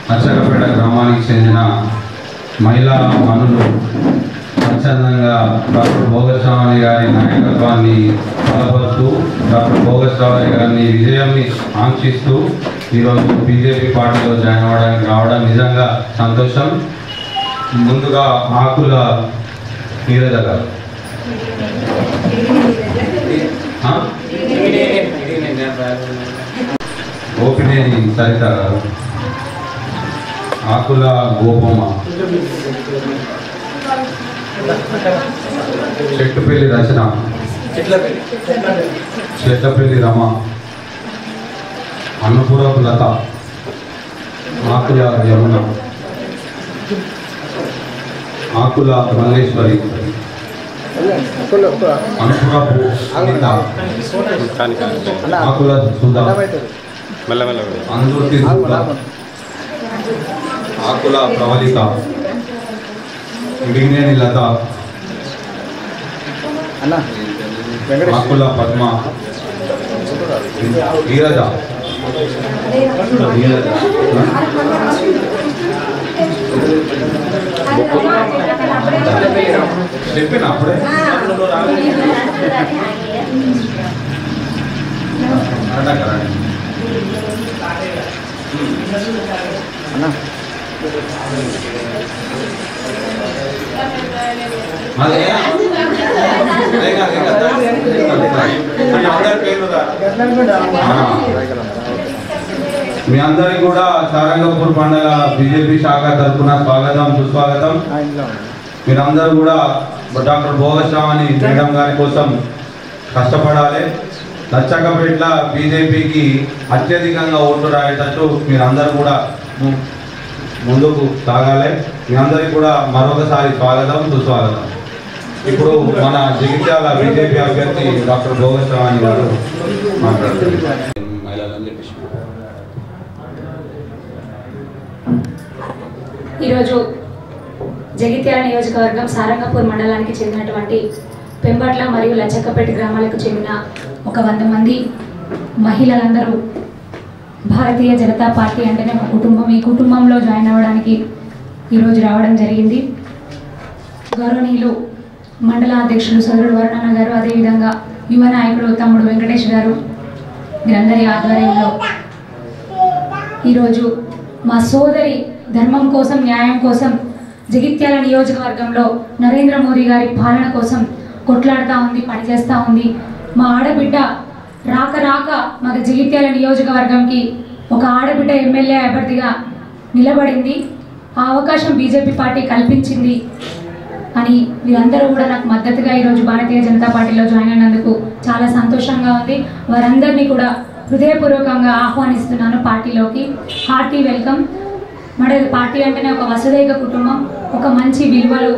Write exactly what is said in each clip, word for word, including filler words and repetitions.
అచ్చగపేట గ్రామానికి చెందిన మహిళా మనులు స్వచ్ఛందంగా డాక్టర్ భోగస్వామి గారి నాయకత్వాన్ని బలపరుస్తూ డాక్టర్ భోగస్వామి గారిని విజయాన్ని ఆంక్షిస్తూ ఈరోజు బీజేపీ పార్టీలో జాయిన్ అవ్వడానికి రావడం నిజంగా సంతోషం. ముందుగా ఆకుల నీరజ గారు, గోపినేని సరిత గారు, ఆకుల గోపమ్మ, చెట్టుపల్లి రచన, చెట్లపల్లి రమ, అన్నపురపు లత, ఆకుల యమున, ఆకుల మల్లేశ్వరి, అనుపురపు అనిత, ఆకుల సుధా, అందుర్తి ఆకుల ప్రవళిక, బిగినేని లత, ఆకుల పద్మ, నీరజ చెప్పిన అప్పుడే అన్నా మీ అందరికి కూడా సారంగపూర్ పండుగ బీజేపీ శాఖ తరఫున స్వాగతం సుస్వాగతం. మీరందరూ కూడా డాక్టర్ భోగస్వామి మేడం గారి కోసం కష్టపడాలి. లచ్చక్కపేట బీజేపీకి అత్యధికంగా ఓట్లు రాయేటట్టు మీరందరూ కూడా ముందుకు సాగాలి. మీ అందరికీ కూడా మరొకసారి స్వాగతం సుస్వాగతం. ఇప్పుడు మన జగిత్యాల బీజేపీ అభ్యర్థి డాక్టర్ భోగస్వామి గారు మాట్లాడుతున్నారు. ఈరోజు జగిత్యాల నియోజకవర్గం సారంగపూర్ మండలానికి చెందినటువంటి పెంబట్ల మరియు లచ్చక్కపేట గ్రామాలకు చెందిన ఒక వంద మంది మహిళలందరూ భారతీయ జనతా పార్టీ అంటేనే ఒక కుటుంబం, ఈ కుటుంబంలో జాయిన్ అవ్వడానికి ఈరోజు రావడం జరిగింది. గౌరవనీయులు మండల అధ్యక్షులు సోదరుడు వరుణన్న గారు, అదేవిధంగా యువ నాయకుడు తమ్ముడు వెంకటేష్ గారు వీరందరి ఆధ్వర్యంలో ఈరోజు మా సోదరి ధర్మం కోసం, న్యాయం కోసం జగిత్యాల నియోజకవర్గంలో నరేంద్ర మోదీ గారి పాలన కోసం కొట్లాడుతూ ఉంది, పనిచేస్తూ ఉంది. మా ఆడబిడ్డ రాక రాక మాకు జగిత్యాల నియోజకవర్గంకి ఒక ఆడబిడ్డ ఎమ్మెల్యే అభ్యర్థిగా నిలబడింది. ఆ అవకాశం బీజేపీ పార్టీ కల్పించింది అని వీరందరూ కూడా నాకు మద్దతుగా ఈరోజు భారతీయ జనతా పార్టీలో జాయిన్ అయినందుకు చాలా సంతోషంగా ఉంది. వారందరినీ కూడా హృదయపూర్వకంగా ఆహ్వానిస్తున్నాను పార్టీలోకి. Hearty welcome. మన పార్టీ అంటేనే ఒక వసుదైక కుటుంబం, ఒక మంచి విలువలు,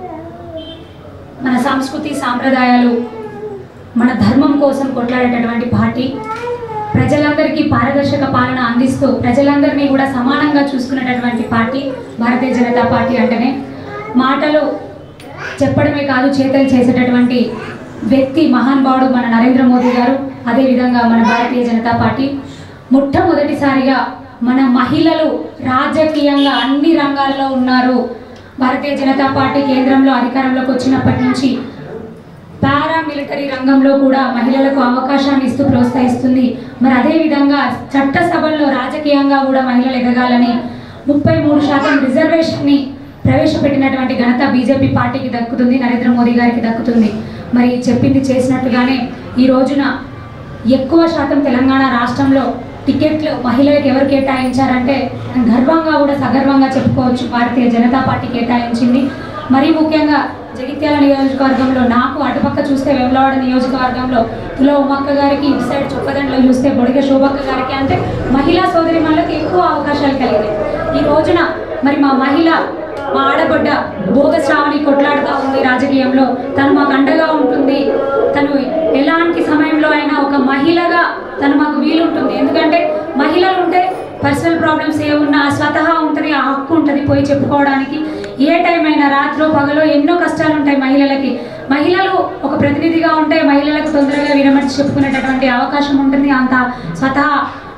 మన సంస్కృతి సాంప్రదాయాలు, మన ధర్మం కోసం కొట్లాడేటటువంటి పార్టీ. ప్రజలందరికీ పారదర్శక పాలన అందిస్తూ ప్రజలందరినీ కూడా సమానంగా చూసుకునేటటువంటి పార్టీ భారతీయ జనతా పార్టీ అంటేనే. మాటలు చెప్పడమే కాదు, చేతలు చేసేటటువంటి వ్యక్తి మహానుభావుడు మన నరేంద్ర మోదీ గారు, అదేవిధంగా మన భారతీయ జనతా పార్టీ. మొట్టమొదటిసారిగా మన మహిళలు రాజకీయంగా అన్ని రంగాల్లో ఉన్నారు. భారతీయ జనతా పార్టీ కేంద్రంలో అధికారంలోకి వచ్చినప్పటి నుంచి పారామిలిటరీ రంగంలో కూడా మహిళలకు అవకాశాన్ని ఇస్తూ ప్రోత్సహిస్తుంది. మరి అదేవిధంగా చట్టసభల్లో రాజకీయంగా కూడా మహిళలు ఎదగాలని ముప్పై మూడు శాతం రిజర్వేషన్ని ప్రవేశపెట్టినటువంటి ఘనత బీజేపీ పార్టీకి దక్కుతుంది, నరేంద్ర మోదీ గారికి దక్కుతుంది. మరి చెప్పింది చేసినట్టుగానే ఈ రోజున ఎక్కువ శాతం తెలంగాణ రాష్ట్రంలో టికెట్లు మహిళలకు ఎవరు కేటాయించారంటే గర్వంగా కూడా సగర్వంగా చెప్పుకోవచ్చు, భారతీయ జనతా పార్టీ కేటాయించింది. మరీ ముఖ్యంగా జగిత్యాల నియోజకవర్గంలో నాకు అటుపక్క చూస్తే వేములవాడ నియోజకవర్గంలో తుల ఉమ్మక్క గారికి, ఇటు సైడ్ చొక్కదండలో చూస్తే బొడిగ శోభక్క గారికి, అంటే మహిళా సోదరి మనలకు ఎక్కువ అవకాశాలు కలిగాయి. ఈ రోజున మరి మా మహిళ, మా ఆడబడ్డ భోగస్వామిని కొట్లాడుతూ ఉంది రాజకీయంలో. తను మాకు అండగా ఉంటుంది. తను ఎలాంటి సమయంలో అయినా ఒక మహిళగా తను మాకు వీలుంటుంది. ఎందుకంటే మహిళలు ఉంటే పర్సనల్ ప్రాబ్లమ్స్ ఏ ఉన్నా స్వతహా ఉంటుంది, ఆ హక్కు ఉంటుంది పోయి చెప్పుకోవడానికి. ఏ టైం అయినా రాత్రో పగలో ఎన్నో కష్టాలు ఉంటాయి మహిళలకి. మహిళలు ఒక ప్రతినిధిగా ఉంటే మహిళలకు తొందరగా విరమర్చి చెప్పుకునేటటువంటి అవకాశం ఉంటుంది. అంత స్వతహా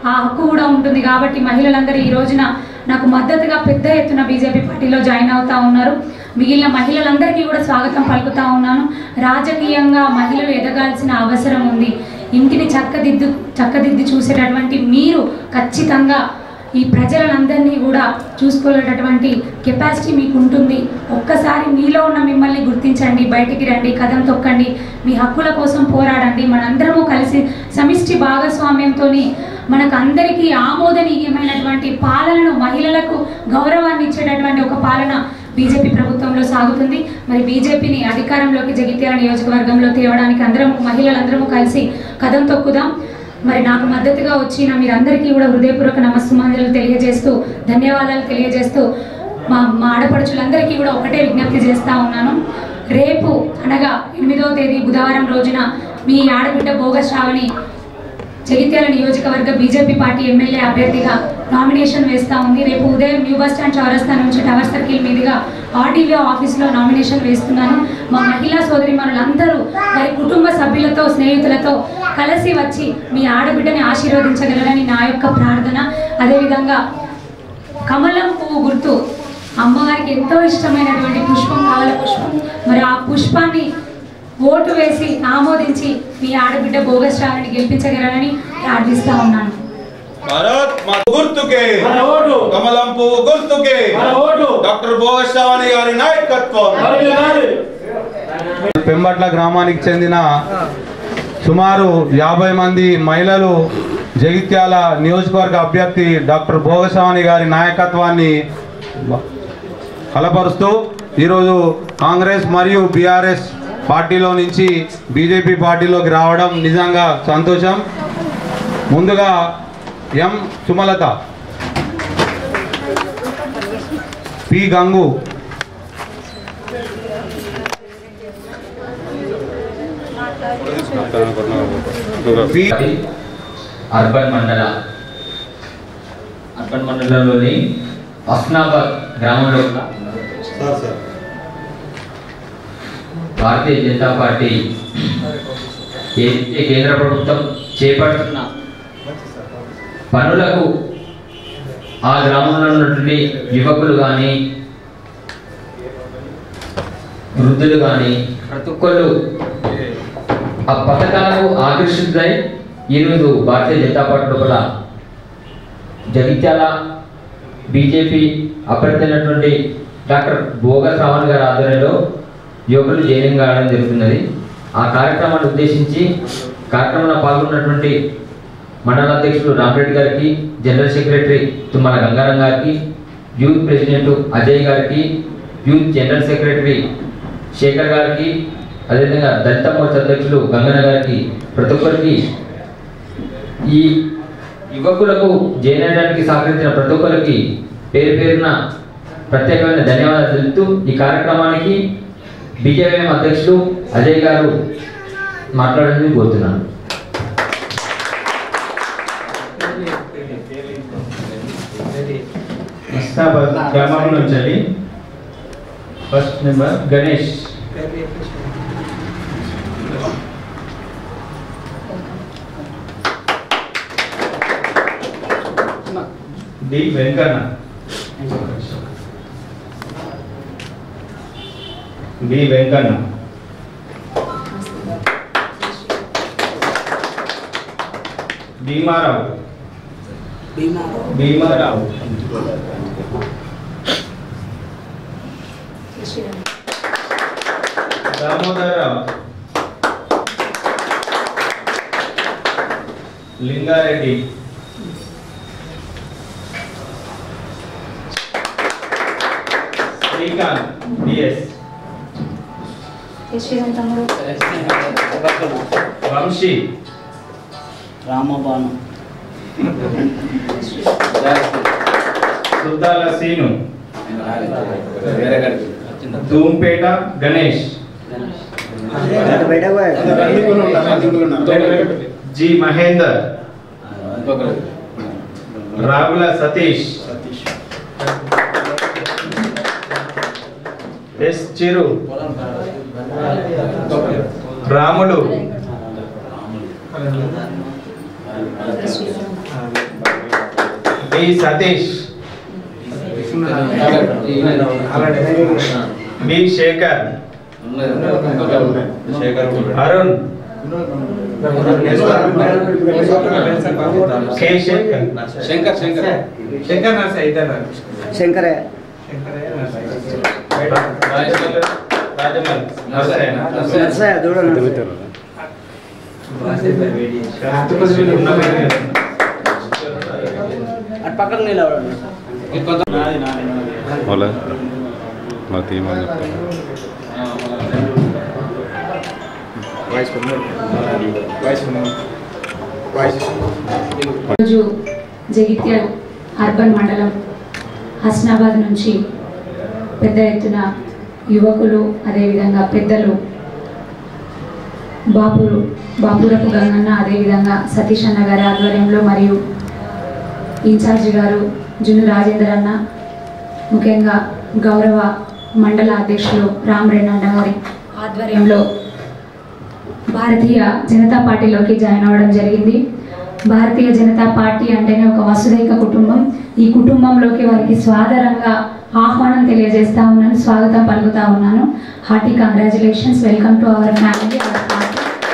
ఆ హక్కు కూడా ఉంటుంది. కాబట్టి మహిళలందరూ ఈ రోజున నాకు మద్దతుగా పెద్ద ఎత్తున బీజేపీ పార్టీలో జాయిన్ అవుతా ఉన్నారు. మిగిలిన మహిళలందరికీ కూడా స్వాగతం పలుకుతా ఉన్నాను. రాజకీయంగా మహిళలు ఎదగాల్సిన అవసరం ఉంది. ఇంటిని చక్కదిద్దు చక్కదిద్ది చూసేటటువంటి మీరు ఖచ్చితంగా ఈ ప్రజలందరినీ కూడా చూసుకోలేటటువంటి కెపాసిటీ మీకు ఉంటుంది. ఒక్కసారి మీలో ఉన్న మిమ్మల్ని గుర్తించండి, బయటికి రండి, కదం తొక్కండి, మీ హక్కుల కోసం పోరాడండి. మనందరము కలిసి సమిష్టి భాగస్వామ్యంతో మనకు అందరికీ ఆమోదనీయమైనటువంటి పాలనను, మహిళలకు గౌరవాన్ని ఇచ్చేటటువంటి ఒక పాలన బీజేపీ ప్రభుత్వంలో సాగుతుంది. మరి బీజేపీని అధికారంలోకి జగిత్యాల నియోజకవర్గంలో తేవడానికి అందరం మహిళలందరము కలిసి కదం తొక్కుదాం. మరి నాకు మద్దతుగా వచ్చిన మీరందరికీ కూడా హృదయపూర్వక నమస్సుమాంజలు తెలియజేస్తూ, ధన్యవాదాలు తెలియజేస్తూ మా మా ఆడపడుచులందరికీ కూడా ఒకటే విజ్ఞప్తి చేస్తూ ఉన్నాను. రేపు అనగా ఎనిమిదవ తేదీ బుధవారం రోజున మీ ఆడబిడ్డ బోగస్ శ్రావణి జగిత్యాల నియోజకవర్గ బీజేపీ పార్టీ ఎమ్మెల్యే అభ్యర్థిగా నామినేషన్ వేస్తూ ఉంది. రేపు ఉదయం న్యూ బస్ స్టాండ్ చౌరస్తా నుంచి టవర్ సర్కిల్ మీదుగా ఆర్డీఓ ఆఫీస్లో నామినేషన్ వేస్తున్నాను. మా మహిళా సోదరిమణులందరూ వారి కుటుంబ సభ్యులతో, స్నేహితులతో కలిసి వచ్చి మీ ఆడబిడ్డని ఆశీర్వదించగలరని నా యొక్క ప్రార్థన. అదేవిధంగా కమలం పువ్వు గుర్తు అమ్మవారికి ఎంతో ఇష్టమైనటువంటి పుష్పం, కమల పుష్పం. మరి ఆ పుష్పాన్ని ఓటు వేసి ఆమోదించి మీ ఆడబిడ్డ బోగస్ శ్రావణిని గెలిపించగలరని ప్రార్థిస్తా ఉన్నాను. భారత్ మాతా గుర్తుకే కమలం పువ్వు గుర్తుకే డాక్టర్ బోగస్ శ్రావణి గారి నాయకత్వం. పెంబట్ల గ్రామానికి చెందిన సుమారు యాభై మంది మహిళలు జగిత్యాల నియోజకవర్గ అభ్యర్థి డాక్టర్ బోగస్ శ్రావణి గారి నాయకత్వాన్ని బలపరుస్తూ ఈరోజు కాంగ్రెస్ మరియు బీఆర్ఎస్ పార్టీలో నుంచి బీజేపీ పార్టీలోకి రావడం నిజంగా సంతోషం. ముందుగా M Sumalatha, P Gangu, urban మండల అర్బన్ మండలంలోని హస్నాబాద్ గ్రామంలో భారతీయ జనతా పార్టీ ఏదైతే కేంద్ర ప్రభుత్వం చేపడుతున్న పనులకు ఆ గ్రామంలో ఉన్నటువంటి యువకులు కానీ వృద్ధులు కానీ ప్రతి ఒక్కళ్ళు ఆ పథకాలకు ఆకర్షితులై ఈరోజు భారతీయ జనతా పార్టీ లోపల జగిత్యాల బీజేపీ అభ్యర్థి అయినటువంటి డాక్టర్ బోగస్ శ్రావణి గారి ఆధ్వర్యంలో యువకులు జైనింగ్ కావడం జరుగుతున్నది. ఆ కార్యక్రమాన్ని ఉద్దేశించి కార్యక్రమంలో పాల్గొన్నటువంటి మండల అధ్యక్షుడు రామరెడ్డి గారికి, జనరల్ సెక్రటరీ తుమ్మల గంగారం గారికి, యూత్ ప్రెసిడెంట్ అజయ్ గారికి, యూత్ జనరల్ సెక్రటరీ శేఖర్ గారికి, అదేవిధంగా దళిత మోర్చా అధ్యక్షులు గంగన్న గారికి, ప్రతి ఒక్కరికి ఈ యువకులకు జైనడానికి సహకరించిన ప్రతి ఒక్కరికి పేరు పేరున ప్రత్యేకమైన ధన్యవాదాలు తెలుపుతూ ఈ కార్యక్రమానికి బీజేపీ అధ్యక్షులు అజయ్ గారు మాట్లాడాలని కోరుతున్నాను. హస్నాబాద్ గ్రామం నుంచి first number Ganesh, D Venkanna, D Venkanna, Bhimarao, Bhimarao, Damodararao, Lingareddy, Srikanth, DS, Vamshi, Ramabanu, Suddala Seenu, Dhoompet Ganesh, G Mahender, Ragula Satish, S Chiru, Ramulu, D Satish B Shekar Arun K Shekar Shankar Shankar Shankar Narsaiah శంకరే నర్సయ్య చూడండి అటు పక్కన నిలబడండి రోజు జగిత్యాల అర్బన్ మండలం హస్నాబాద్ నుంచి పెద్ద ఎత్తున యువకులు అదేవిధంగా పెద్దలు బాపురు బాపురపు గంగన్న అదేవిధంగా సతీష్ అన్న గారి ఆధ్వర్యంలో మరియు ఇన్ఛార్జి గారు జున్ను రాజేందర్ అన్న ముఖ్యంగా గౌరవ మండల అధ్యక్షులు రామరెడ్డి అన్న గారి ఆధ్వర్యంలో భారతీయ జనతా పార్టీలోకి జాయిన్ అవ్వడం జరిగింది. భారతీయ జనతా పార్టీ అంటేనే ఒక వసుదైక కుటుంబం. ఈ కుటుంబంలోకి వారికి స్వాదరంగా ఆహ్వానం తెలియజేస్తా ఉన్నాను, స్వాగతం పలుకుతా ఉన్నాను. Hearty congratulations, welcome to our family, our party.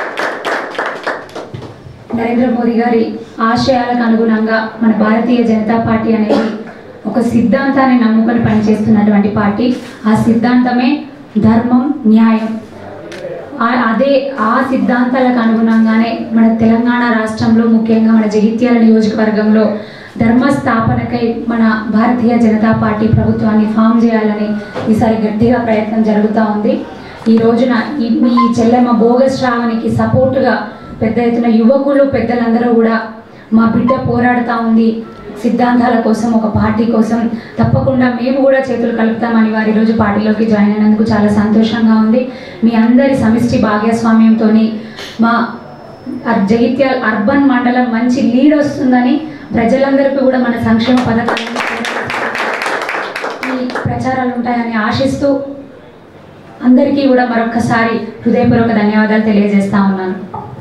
Narendra Modi గారి ఆశయాలకు అనుగుణంగా మన భారతీయ జనతా పార్టీ అనేది ఒక సిద్ధాంతాన్ని నమ్ముకొని పనిచేస్తున్నటువంటి పార్టీ. ఆ సిద్ధాంతమే ధర్మం, న్యాయం. అదే ఆ సిద్ధాంతాలకు అనుగుణంగానే మన తెలంగాణ రాష్ట్రంలో ముఖ్యంగా మన జగిత్యాల నియోజకవర్గంలో ధర్మస్థాపనకై మన భారతీయ జనతా పార్టీ ప్రభుత్వాన్ని ఫామ్ చేయాలని ఈసారి గట్టిగా ప్రయత్నం జరుగుతూ ఉంది. ఈ రోజున ఈ మీ చెల్లెమ్మ బోగస్ శ్రావణికి సపోర్టుగా పెద్ద ఎత్తున యువకులు పెద్దలందరూ కూడా మా బిడ్డ పోరాడుతూ ఉంది సిద్ధాంతాల కోసం, ఒక పార్టీ కోసం, తప్పకుండా మేము కూడా చేతులు కలుపుతామని వారు ఈరోజు పార్టీలోకి జాయిన్ అయినందుకు చాలా సంతోషంగా ఉంది. మీ అందరి సమిష్టి భాగస్వామ్యంతో మా జగిత్యాల అర్బన్ మండలం మంచి లీడ్ వస్తుందని, ప్రజలందరికీ కూడా మన సంక్షేమ పథకాలు ఈ ప్రచారాలు ఉంటాయని ఆశిస్తూ అందరికీ కూడా మరొకసారి హృదయపూర్వక ధన్యవాదాలు తెలియజేస్తా ఉన్నాను.